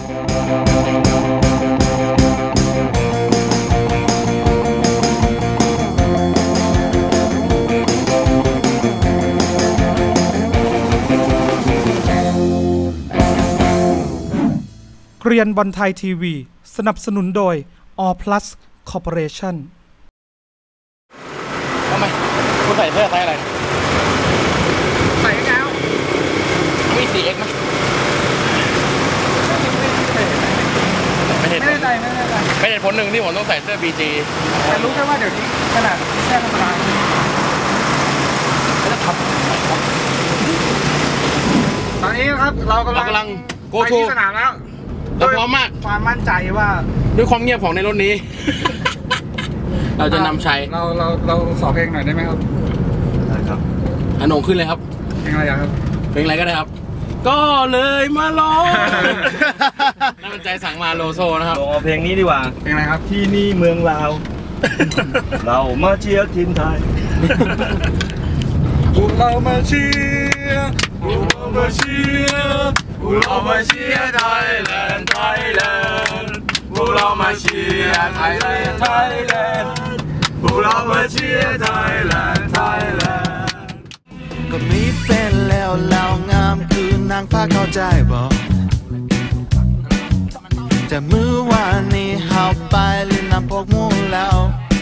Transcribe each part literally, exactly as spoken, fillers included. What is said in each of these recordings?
เรียนบอลไทยทีวีสนับสนุนโดย All Plus Corporation ทำไมคุณใส่เสื้อไซส์อะไรใส่แก้วมี โฟร์ เอ็กซ์ ไหมไม่เห็นไม่ได้ใจไม่ได้ใจเป็นเหตุผลหนึ่งที่ผมต้องใส่เสื้อ บี จี แต่รู้แค่ว่าเดี๋ยวนี้ขนาดแค่ธรรมดาแล้วทำตอนนี้ครับเรากำลังโกทูสนามแล้วเราพร้อมมากความมั่นใจว่าด้วยความเงียบของในรถนี้ เราจะนำชัยเราเราเราขอเพลงหน่อยได้ไหมครับได้ครับอันโหนขึ้นเลยครับเพลงอะไรครับเพลงอะไรก็ได้ครับก็เลยมาร้องน่ามั่นใจสั่งมาโลโซนะครับเอาเพลงนี้ดีกว่าเพลงอะไรครับที่นี่เมืองลาว เรามาเชียร์ทีมไทยพวกเรามาเชียร์พวกเรามาเชียร์พวกเรามาเชียร์ไทยแลนด์ไทยแลนด์พวกเรามาเชียร์ไทยแลนด์ไทยแลนด์พวกเรามาเชียร์ไทยแลนด์ไทยแลนด์ก็มีแฟนแล้วแล้วงามคือนางฟ้าเข้าใจบอกแต่เมื่อวานนี้เฮาไปเล่นน้ำพกมูแล้ว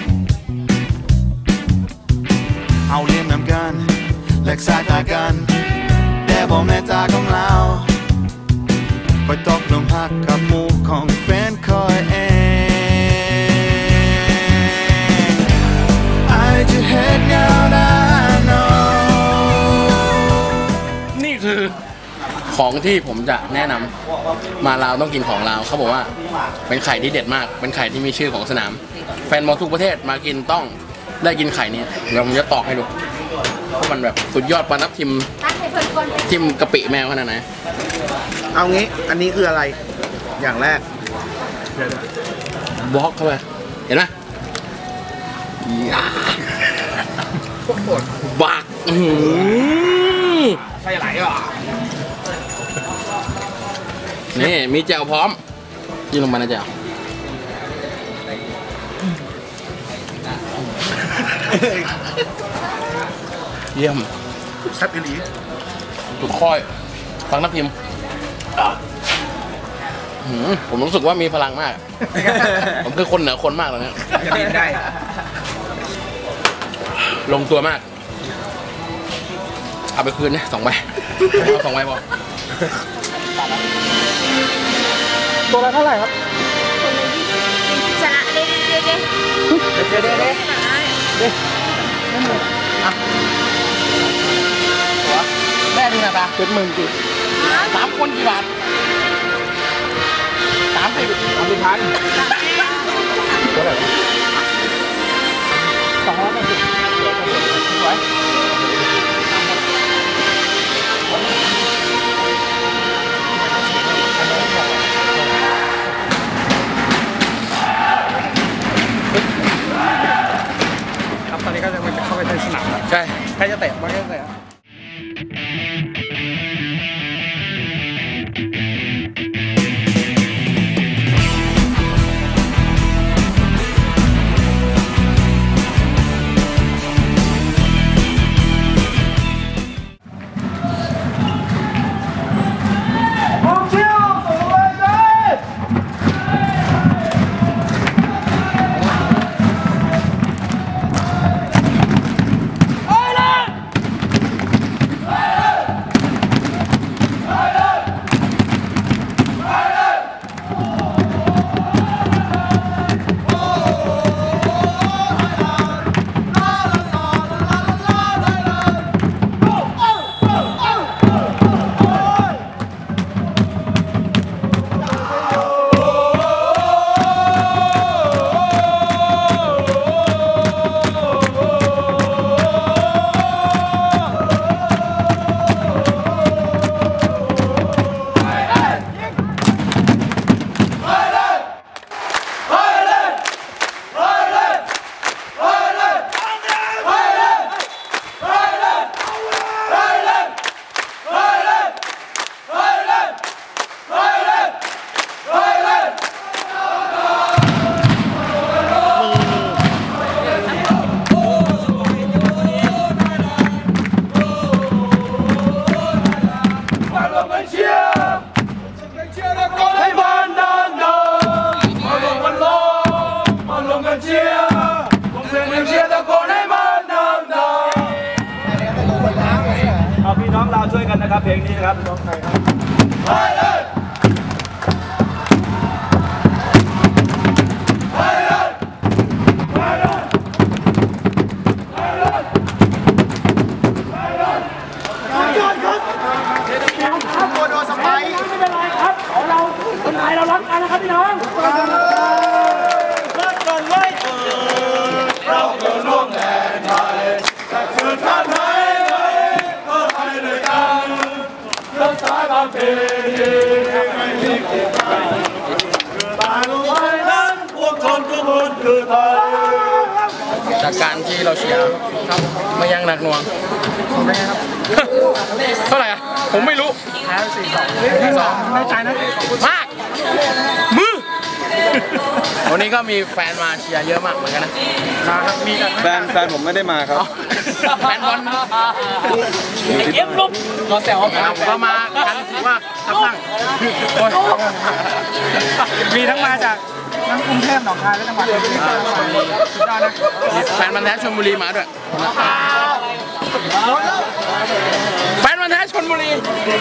เฮาเล่นน้ำกันแลกสายตากันแต่บอกแม่ตาของเราไปตกลงหักกับหมู่ของแฟนคอยเองไอจะเห็นเงาหน้าโนนี่คือของที่ผมจะแนะนำมาลาวต้องกินของลาวเขาบอกว่าเป็นไข่ที่เด็ดมากเป็นไข่ที่มีชื่อของสนามแฟนบอลทุกประเทศมากินต้องได้กินไข่นี้เดี๋ยวผมจะตอกให้ดูเพราะมันแบบสุดยอดปลานับทิมทิมกะปิแมวขนาดไหนเอางี้อันนี้คืออะไรอย่างแรกบล็อกเข้าไปเห็นไหมบักใส่ไหลอ่ะนี่มีแจ่วพร้อมยิงลงไปนะแจ่วเยี่ยมแซ่บอีหลีสุดค่อยฟังนักพิมพ์ผมรู้สึกว่ามีพลังมาก ผมคือคนเหนือคนมากเลยเนี่ยกินได้ลงตัวมากเอาไปคืนนะสองใบเอาสองใบพอตัวละเท่าไหร่ครับชนะเด้เด้เด้เด้เด้เด้เด้แม่ดูหน้าตาเจ็ดหมื่นกี่สามคนกี่บาทสามสิบสามสิบพันเท่าไหร่สองร้อยแปดสิบสวยครับตอนนี้ก็จะมันจะเข้าไปในสนามใช่ใครจะเตะมันก็จะเตะนะครับเพลงนี้นะครับน้องไทยครับไปเลยไปเลยไปเลยไปเลยไปเลยยอดครับครับโมโดสไปไม่เป็นไรครับของเราคนไทยเรารักกันนะครับพี่น้องรักกันไว้เถิดเราจะร่วมแดนไทยแต่เกิดชาติไทยก็ไทยด้วยกันรักษาความเป็นไม่มีเกียรติใครตายลงไปนั้นพวกชนทุกคนคือไทยจากการที่เราเชียร์ครับไม่ยังหนักหน่วงเท่าไหร่อ่ะผมไม่รู้แพ้สี่สองสี่สองไม่ใจนะมากมือวันนี้ก็มีแฟนมาเชียร์เยอะมากเหมือนกันนะมาครับมีกันแฟนแฟนผมไม่ได้มาครับแฟนบอลไอเอฟลุกเราแซวเขามากันถือว่าทับตั้งมีทั้งมาจากทั้งกรุงเทพหนองคายและจังหวัดอื่นแฟนมันแท้ชลบุรีมาด้วยแฟนมันแท้ชลบุรี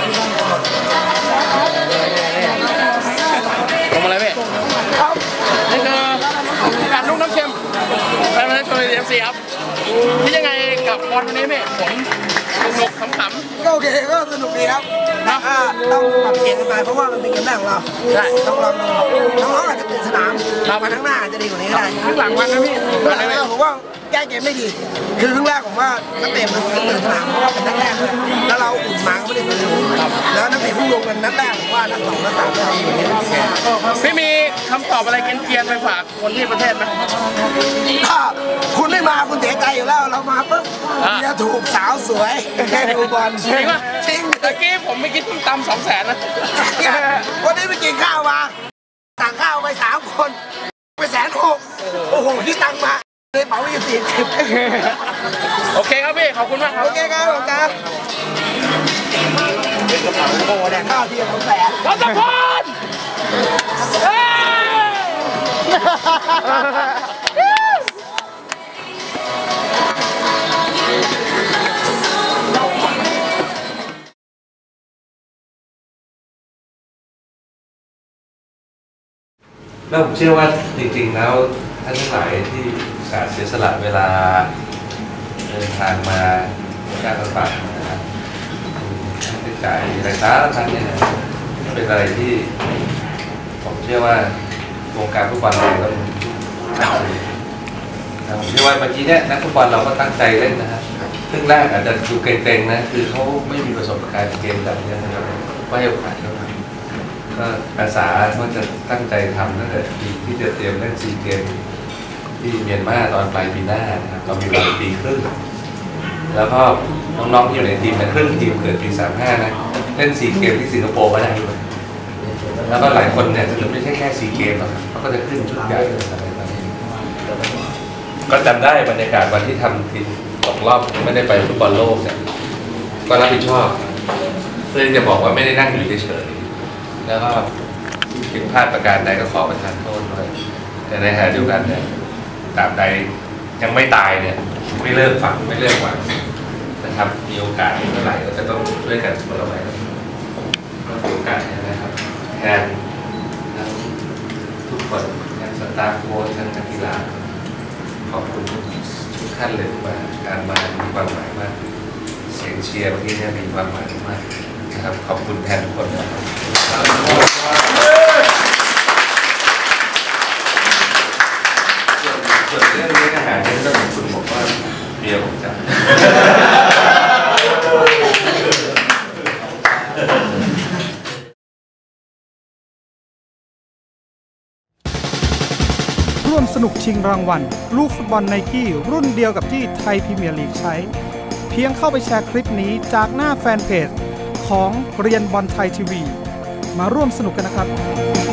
ทำอะไรพี่นี่คือการนุ่งน้ำเค็มแฟนมันแท้ชลบุรีเอฟซีครับที่ยังไงกับบอลวันนี้พี่ผลสนุกขำๆก็โอเคก็สนุกดีครับนะต้องปรับเปลี่ยนกันไปเพราะว่ามันเป็นเกมแรกของเราใช่ต้องลองดูน้องๆอาจจะเปลี่ยนสนามมาทั้งหน้าจะดีกว่านี้ก็ได้ข้างหลังวันนะพี่วันนี้ผมว่าแก้เกมได้ดีคือครึ่งแรกผมว่านักเตะมันเปลี่ยนสนามเพราะว่าเป็นนักแรกเลยแล้วเราอุ่นมาก็ไม่ได้สนุกแล้วนักเตะผู้ลงกันนัดแรกผมว่านัดสองนัดสามจะทำอย่างนี้ไม่มีคำตอบอะไรเกรียนๆไปฝากคนที่ประเทศไหมถ้าคุณไม่มาคุณเสียใจอยู่แล้วเรามาปุ๊บจะถูกสาวสวยแค่ดูบอลจริงป่ะจริงตะกี้ผมไม่กินตำสองแสนนะวันนี้ไปกินข้าวมาสั่งข้าวไปสามคนไปแสนหกโอ้โหที่ตังมาเลยเป๋าอีกสี่สิบโอเคครับพี่ขอบคุณมากครับโอเคครับผมครับโอ้โหแดกข้าวที่ผมแสนรัตพรแล้วผมเชื่อว่าจริงๆแล้วท่านทั้งหลายที่สาเสียสละเวลาเดินทางมาการต่างๆนะครับค่าใช้จ่ายรายสารพัดเนี่ยเป็นอะไรที่ผมเชื่อว่าวงการฟุตบอลเราต้องผมเชื่อว่าเมื่อกี้เนี่ยนักฟุตบอลเราก็ตั้งใจเล่นนะครับซึ่งแรกอาจจะดูเกรงๆนะคือเขาไม่มีประสบการณ์เกมแบบนี้นะครับก็ให้โอกาสเขาก็อาสาเขาจะตั้งใจทำตั้งแต่ปีที่จะเตรียมเล่นซีเกมที่เมียนมาตอนปลายปีหน้านะครับเรามีเวลาปีครึ่งแล้วก็น้องๆที่อยู่ในทีมในครึ่งทีมเกิดปีสามห้านะเล่นซีเกมที่สิงคโปร์ก็ได้ด้วยแล้วก็หลายคนเนี่ยจะไม่ใช่แค่ซีเกมหรอกเขาก็จะขึ้นชุดใหญ่อะไรแบบนี้ก็จำได้บรรยากาศวันที่ทำทีมตกรอบไม่ได้ไปฟุตบอลโลกเนี่ยก็รับผิดชอบเพื่อจะบอกว่าไม่ได้นั่งอยู่เฉยๆแล้วก็ผิดพลาดประการใดก็ขอประทานโทษด้วยแต่ในขณะเดียวกันเนี่ยตราบใดยังไม่ตายเนี่ยไม่เลิกฝังไม่เลิกหวังนะครับมีโอกาสเมื่อไหร่เราจะต้องช่วยกันคนละไม้ก็มีโอกาสนะครับแทนทุกคนทั้งสตาฟโค้ชทั้งนักกีฬาขอบคุณทุกท่านเลยว่าการมามีความหมายมากเสียงเชียร์เมื่อกี้เนี่ยมีความหมายมากนะครับขอบคุณแทนทุกคนนะครับส่วนเรื่องนี้อาหารเนี่ยก็ของคุณบอกว่าเบียร์ผมจัดร่วมสนุกชิงรางวัลลูกฟุตบอลไนกี้รุ่นเดียวกับที่ไทยพรีเมียร์ลีกใช้เพียงเข้าไปแชร์คลิปนี้จากหน้าแฟนเพจของเรียนบอลไทยทีวีมาร่วมสนุกกันนะครับ